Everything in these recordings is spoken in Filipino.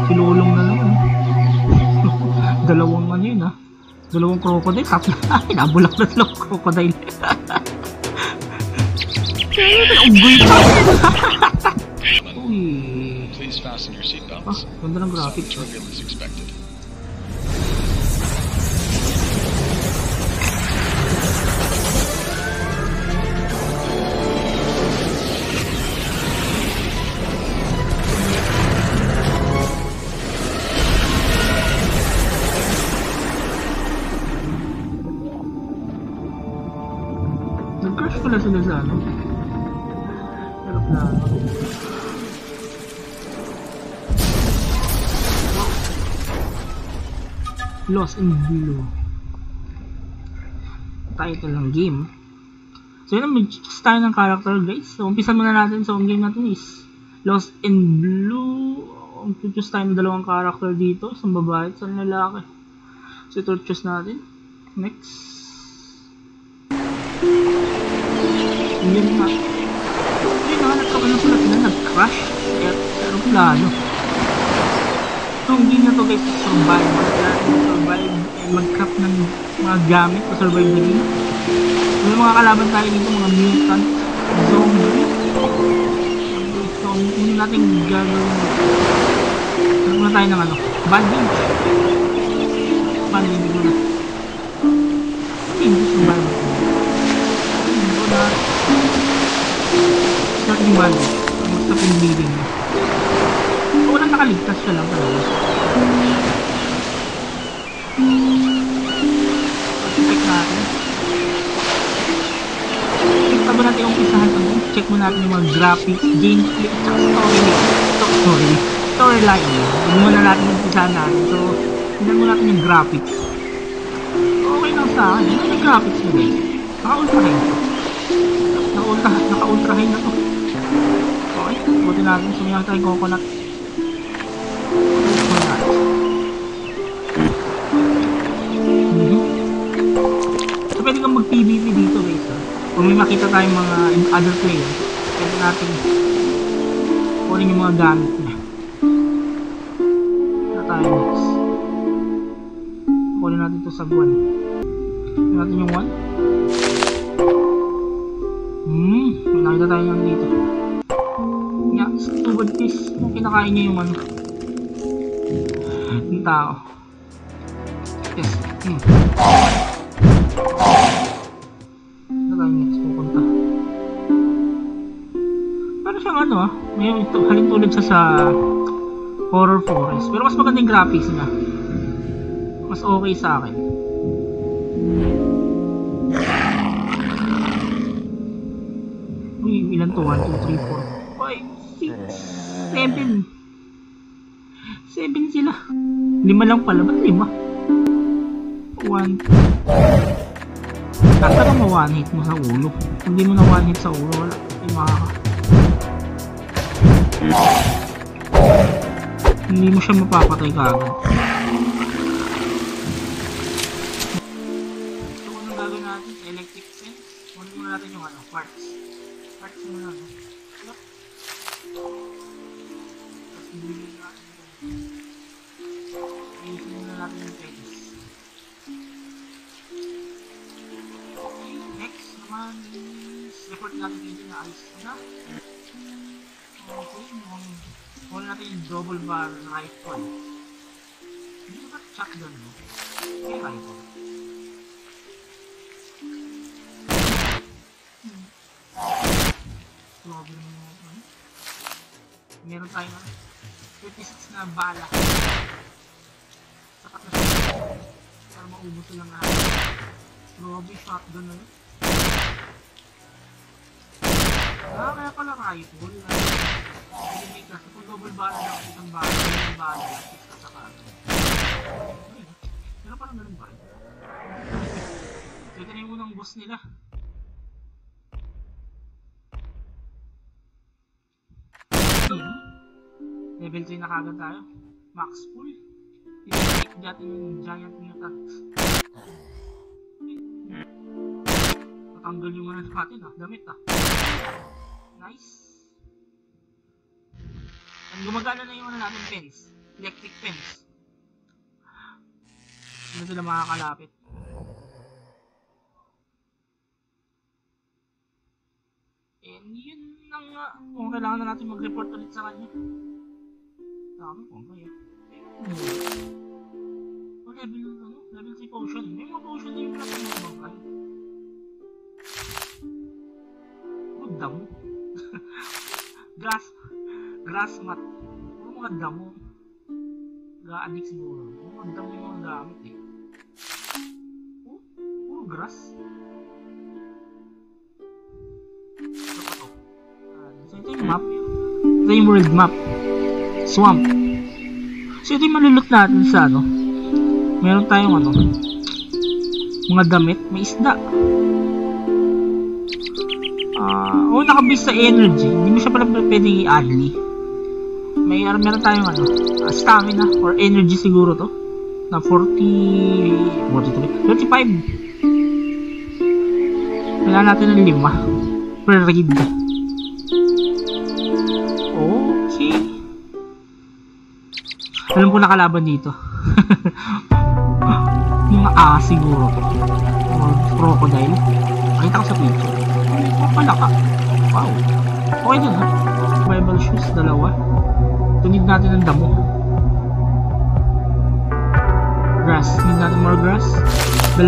Silulong na naman. Dalawang ano yun Dalawang crocodile. Ay, nabulak na dalawang crocodile. Unggoy pa. Uy. Ganda ng graphics. Nag-crash pala sila sa aeroplano. Lost in Blue. Title ng game. So yun, mag-choose tayo ng character, guys. So umpisa muna natin. So ang game natin is Lost in Blue. Choose tayo ng dalawang character dito. Isang babae at isang lalaki. So ito choose natin. Next. Yun nga. Yun nga, nagkakaroon pala sila nag-crash sa aeroplano. So ang game na to, guys, survive. Survive and mag-craft ng mga gamit to survive na game. So yung mga kalaban tayo dito, mga mutant, zombie. So hindi natin gagawin. Ano na tayo ng bandage. Bandage muna. Hindi survive. Start yung bandage. Stop yung bleeding. So walang nakaligtas siya lang talaga. Check natin. Check pa ba natin yung umpisahan ito? Check mo natin yung mga graphics, gameplay, storyline. Hindi mo na natin yung umpisahan natin. So, tignan mo natin yung graphics. Okay lang sa akin. Ano yung graphics mo guys? Naka-ultrahin ito. Naka-ultrahin na ito. Okay, buti natin. Sumiyak tayo coconut. So, pwede kang mag-PvP dito guys. Kung may makita tayong mga other player, pwede natin kunin yung mga gamit niya. Na tayo next. Kunin natin ito sa buwan. Kunin natin yung 1. May nakita tayo nga dito. Yeah, stupid fish. Kinakain niya yung yung tao. Yes. Next pupunta. Pero siyang may halintulad siya sa Horror Forest. Pero mas maganda yung graphics niya. Mas okay sa akin. Uy, ilan to? 1, 2, 3, 4, 5, 6, 7. 7 sila. 5 lang pala. Ba't 5? 1. Basta ka ma-one-hit mo sa ulo. Kung di mo na one-hit sa ulo, wala. Hindi mo siya mapapatay kagad. So, anong gagawin natin? Electric fence. Kunin muna natin yung parts. Parts muna. Tapos, bilhin natin. Bilhin muna natin yung fence. Report natin dito na ayos na. Okay, kunin natin yung double barrel rifle. Hindi ba shotgun mo? Okay, rifle. Problem mo. Meron tayong 56 na bala. Sapat na siya. Para maubos lang nga. Grabe, shotgun na yun. Kaya pala rifle. Hindi kasi kung double barrel lang isang barrel, yung barrel, isa sa kaso. Pero parang ganun ba? So ito na yung unang boss nila. Level 3 na kagad tayo. Max full. I-take natin yung giant mutant. Natanggal yung natin damit Nice. And gumagana na yung natin fence. electric fence. Hindi sila makakalapit. And yun na nga, kung kailangan na natin mag-report ulit sa kanya. Dami kung kaya. Level 3 potion. May mga potion na yung lakas ng bangkay. Damo. Grass mat. Puro mga damo. Ga-addict siguro. Puro mga damo yung mga gamit eh. Puro grass. Ito pa to. So ito yung map. Ito yung world map. Swamp. So ito yung malulot natin sa ano. Meron tayong ano. Mga damit. May isda. Nakabase sa energy, hindi mo siya pala pwedeng i-adly. Meron tayong ano, stamina or energy siguro to. Na 35. Kailangan natin ng 5 per raid. Okay. Alam ko nakalaban dito. Mga siguro to. Or crocodile. Makita ko sa picture. Palaka. Wow. Okay dun ha. Survival shoes, 2. Tunid natin ng damo. Grass. Need natin more grass. 2.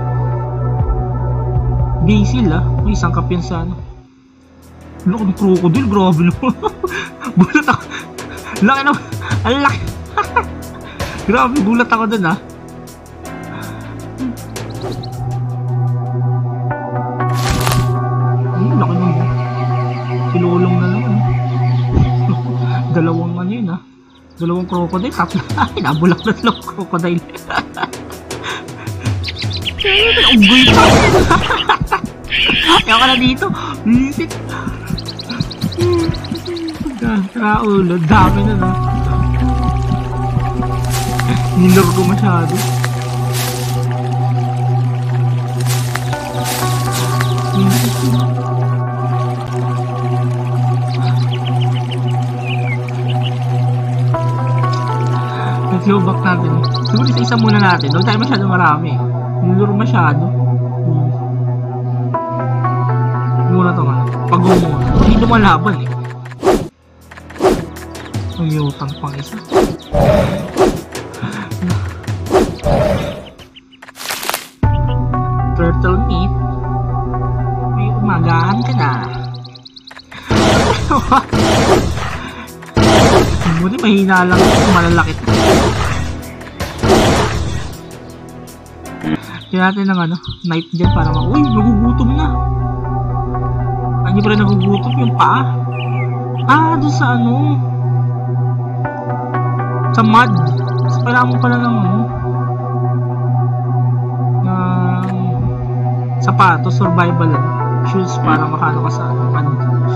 Basil ha. May sangkap yan sa ano. Laki ng crocodile. Grabe naman. Bulat ako. Laki naman. Ang laki. Grabe. Bulat ako dun ha. Laki naman. Silulong na naman. 2 ano yun ha. 2 crocodile. Ay, nabulak na 2 crocodile. Unggoy pa. Ayaw ka na dito. Visit. Raulo. Dami na na. Nilor ko masyado. Nag-slow back natin. Siguro isa muna natin. Huwag tayo masyado marami. Niluro masyado. Muna to nga. Pag-go muna. Hindi lumalaban eh. Ang yutang pang isa. Turtle meat. May umagahan ka na. Buti mahina lang malalaki. Kaya natin ng ano, knife dyan para uy, nagugutom na. Hindi pa rin nagugutom yung paa. Doon sa ano, sa mud. So, kailangan mo pala ng ano, ng sapatos, survival shoes para makano ka sa ano, mud.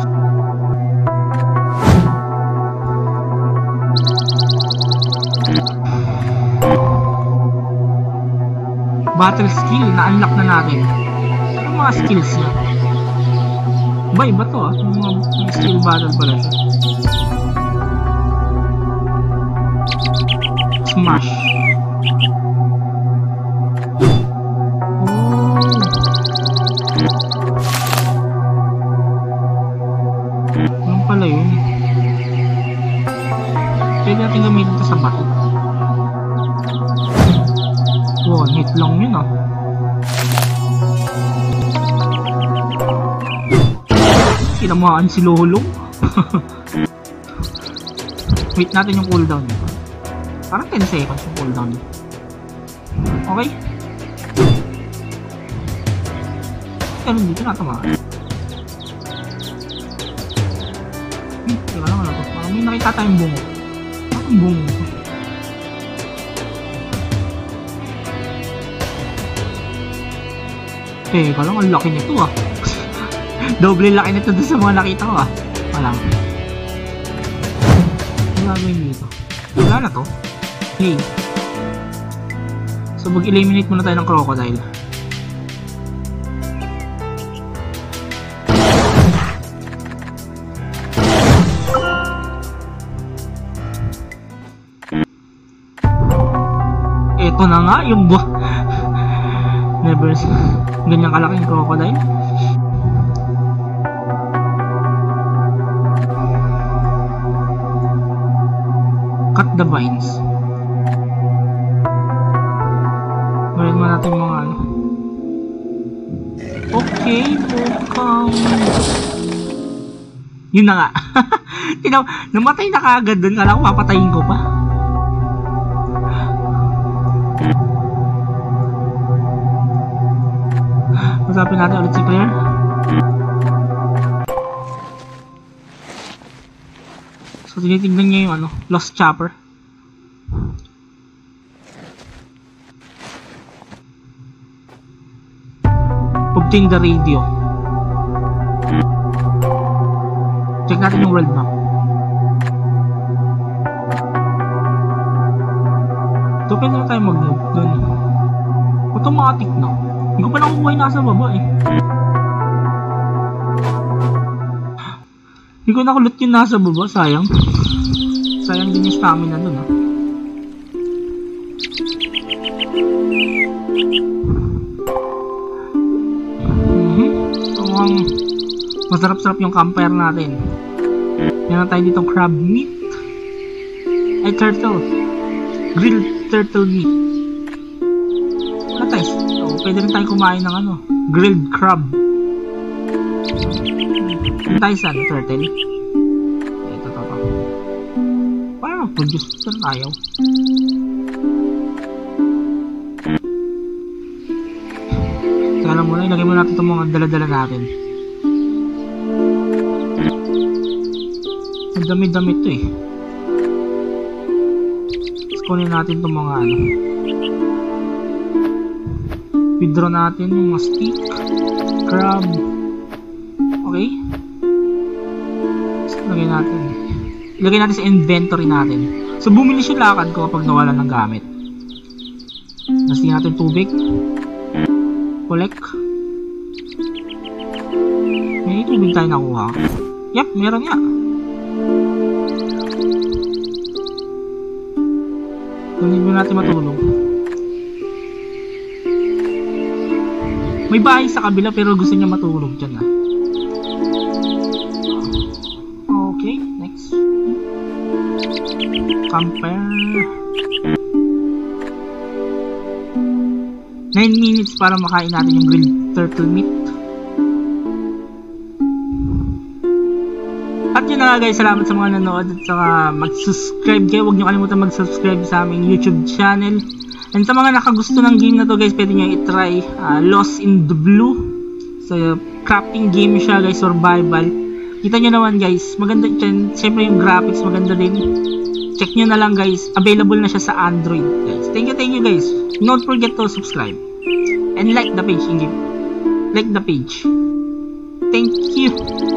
Battle skill, na-unlock na natin. Ano mga skills niya? Iba to yung mga skill battle pala siya. Smash. Ano pala yun? Pwede natin gamitin ito sa bato. Wow, hit lang yun ah. Tinamaan si Lolo. Wait natin yung cooldown niya. Parang 10 seconds yung cooldown niya. Okay. Pero hindi ko natamaan. Teka lang na to. Parang may nakita tayong bungo. Parang bungo to. Teka lang, ang laki nito ah. Doble laki nito doon sa mga nakita ko ah. Wala. Ano gagawin dito? Wala na to. Hey. So mag-eliminate muna tayo ng crocodile. Eto na nga yung never ganyan kalaking crocodile. Cut the vines. Gawin mo natin mga ano. Okay, yun na nga. Namatay na kaagad dun. Kala ko papatayin ko pa. Usapin natin ulit si Claire. So, tinitignan niya yung ano, Lost Chopper. Obtain the radio. Check natin yung world map. So, pwede na tayo mag-move dun. Automatic na. Hindi ko pa nakukuha yung nasa baba eh. Hindi ko nakulot yung nasa baba, sayang. Sayang din yung stamina dun ha. So, masarap-sarap yung campfire natin. Meron tayo ditong crab meat. Ay, turtle. Grilled turtle meat. Ano tayo? So, pwede rin tayo kumain ng ano, grilled crab. Ano tayo saan? Turtle? Ito. Paano mag-produce? Saan ayaw? Teka lang muna, ilagay mo natin itong mga dala-dala natin. Ang dami-dami ito eh. Tapos kunin natin itong mga ano. Withdraw natin yung mga stick, crab. Okay? Tapos ilagay natin sa inventory natin. So bumili yung lakad ko kapag nawalan ng gamit. Tapos tingnan natin tubig. Collect. May tubig tayo nakuha. Yep, meron nga. Hindi natin matulog. May bahay sa kabila pero gusto niya matulog dyan ah. Okay, next. Campfire. 9 minutes para makain natin yung grilled turtle meat. At yun na nga guys, salamat sa mga nanood at saka mag-subscribe kayo. Huwag nyo kalimutan mag-subscribe sa aming YouTube channel. And sa mga nakagusto ng game na to guys, pwede nyo i-try Lost in the Blue. So, crafting game siya guys, survival. Kita nyo naman guys, maganda dyan. Siyempre yung graphics maganda din. Check nyo na lang guys, available na siya sa Android guys. Thank you guys. Don't forget to subscribe. And like the page, like the page. Thank you.